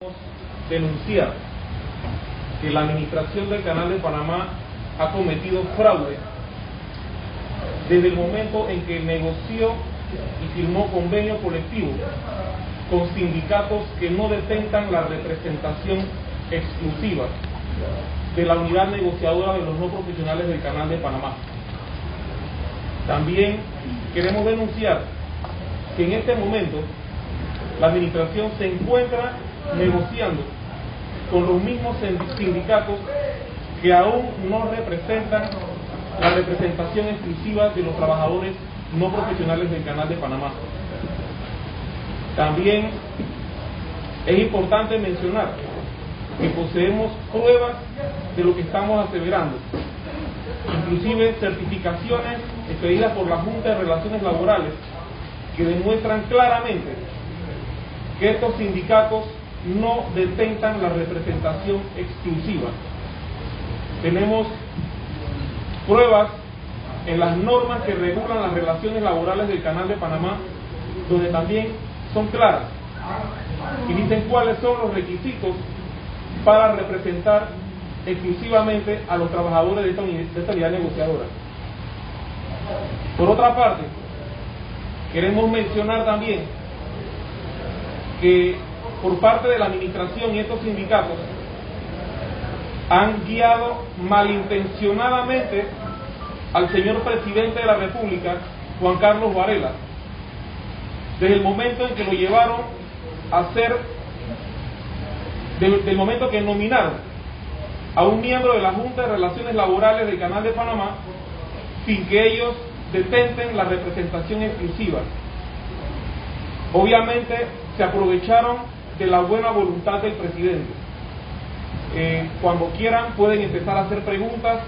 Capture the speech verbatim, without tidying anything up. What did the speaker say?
Denunciar que la administración del Canal de Panamá ha cometido fraude desde el momento en que negoció y firmó convenio colectivo con sindicatos que no detentan la representación exclusiva de la unidad negociadora de los no profesionales del Canal de Panamá. También queremos denunciar que en este momento la administración se encuentra negociando con los mismos sindicatos que aún no representan la representación exclusiva de los trabajadores no profesionales del Canal de Panamá. También es importante mencionar que poseemos pruebas de lo que estamos aseverando, inclusive certificaciones expedidas por la Junta de Relaciones Laborales que demuestran claramente que estos sindicatos no detentan la representación exclusiva. Tenemos pruebas en las normas que regulan las relaciones laborales del Canal de Panamá, donde también son claras y dicen cuáles son los requisitos para representar exclusivamente a los trabajadores de esta unidad, de esta unidad negociadora. Por otra parte, queremos mencionar también que por parte de la administración y estos sindicatos han guiado malintencionadamente al señor presidente de la República, Juan Carlos Varela, desde el momento en que lo llevaron a ser, desde el momento que nominaron a un miembro de la Junta de Relaciones Laborales del Canal de Panamá, sin que ellos detenten la representación exclusiva. Obviamente se aprovecharon de la buena voluntad del presidente. Eh, cuando quieran pueden empezar a hacer preguntas.